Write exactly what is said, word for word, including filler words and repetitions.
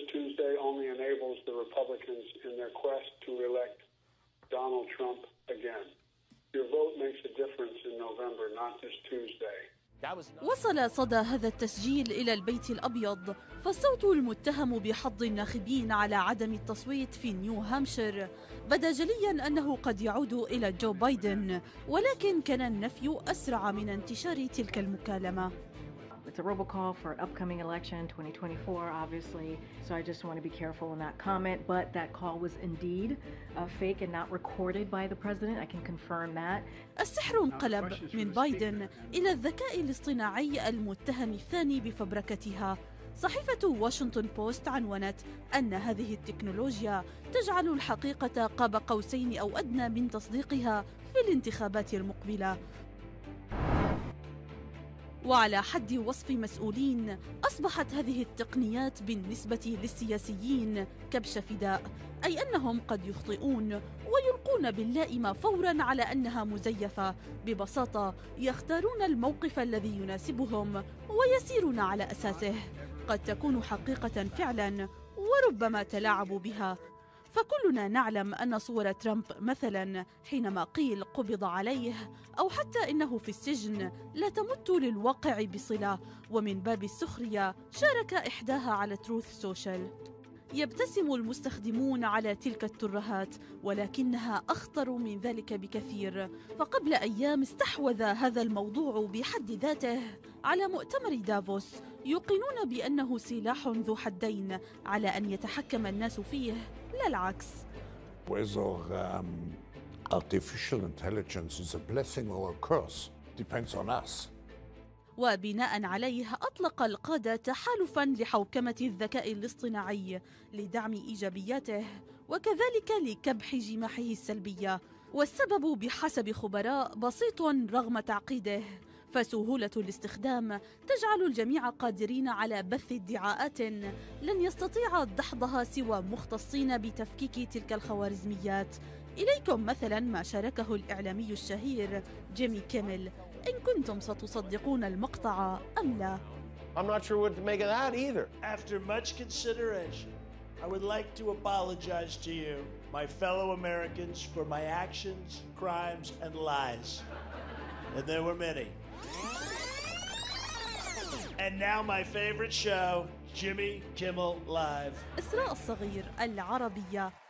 Tuesday only enables the Republicans in their quest to elect Donald Trump again. Your vote makes a difference in November, not this Tuesday. وصل صدى هذا التسجيل إلى البيت الأبيض، فالصوت المتهم بحض الناخبين على عدم التصويت في نيو هامشير بدا جليا أنه قد يعود إلى جو بايدن، ولكن كان النفي أسرع من انتشار تلك المكالمة. It's a robocall for an upcoming election, twenty twenty-four, obviously. So I just want to be careful in that comment. But that call was indeed uh, fake and not recorded by the president. I can confirm that. السحر انقلب من بايدن إلى الذكاء الاصطناعي المتهم الثاني بفبركتها. صحيفة واشنطن بوست عنونت أن هذه التكنولوجيا تجعل الحقيقة قاب قوسين أو أدنى من تصديقها في الانتخابات المقبلة. وعلى حد وصف مسؤولين، أصبحت هذه التقنيات بالنسبة للسياسيين كبش فداء، أي أنهم قد يخطئون ويلقون باللائمة فوراً على أنها مزيفة. ببساطة يختارون الموقف الذي يناسبهم ويسيرون على أساسه. قد تكون حقيقة فعلاً وربما تلاعبوا بها. فكلنا نعلم أن صور ترامب مثلاً حينما قيل قبض عليه أو حتى إنه في السجن لا تمت للواقع بصلة، ومن باب السخرية شارك إحداها على تروث سوشيال. يبتسم المستخدمون على تلك الترهات، ولكنها أخطر من ذلك بكثير. فقبل أيام استحوذ هذا الموضوع بحد ذاته على مؤتمر دافوس، يوقنون بأنه سلاح ذو حدين على أن يتحكم الناس فيه لا العكس. Whether um, artificial intelligence is a blessing or a curse depends on us. وبناء عليه أطلق القادة تحالفاً لحوكمة الذكاء الاصطناعي لدعم إيجابياته وكذلك لكبح جماحه السلبية. والسبب بحسب خبراء بسيط رغم تعقيده، فسهولة الاستخدام تجعل الجميع قادرين على بث ادعاءات لن يستطيع دحضها سوى مختصين بتفكيك تلك الخوارزميات. إليكم مثلا ما شاركه الإعلامي الشهير جيمي كيميل، إن كنتم ستصدقون المقطع أم لا. I'm not sure what to make of that either. After much consideration, I would like to apologize to you, my fellow Americans, for my actions, crimes, and lies. And there were many. And now my favorite show, Jimmy Kimmel Live. إسراء الصغير العربية.